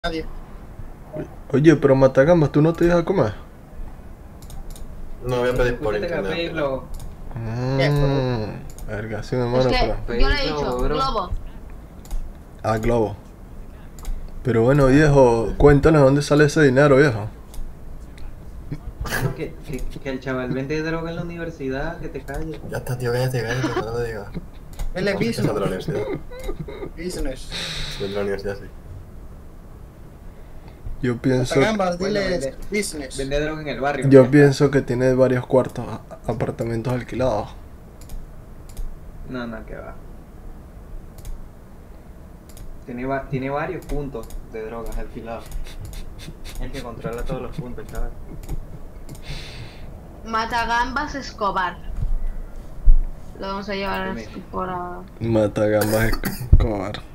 nadie. Oye, pero Matagambas, ¿tú no te dejas comer? No voy a pedir por Escúchate que internet. pedirlo. Verga, sí, mi Es hermano, que pero... yo le he dicho, Bro. globo. Ah, globo. Pero bueno, viejo, cuéntanos dónde sale ese dinero, viejo. No, que el chaval vende droga en la universidad, que te calles. Ya está, tío, cállate, no te digas. Él es ¿Cómo que sale de la business. universidad? Business. Soy de la universidad, sí. Yo pienso... Gambas, Bueno, dile business. Vende droga en el barrio. Yo ya pienso que tiene varios cuartos, apartamentos alquilados. está. No, que va. Tiene varios puntos de drogas alquilados. El que controla todos los puntos, chaval. Matagambas Escobar. Lo vamos a llevar Dime. por a... Matagambas Escobar.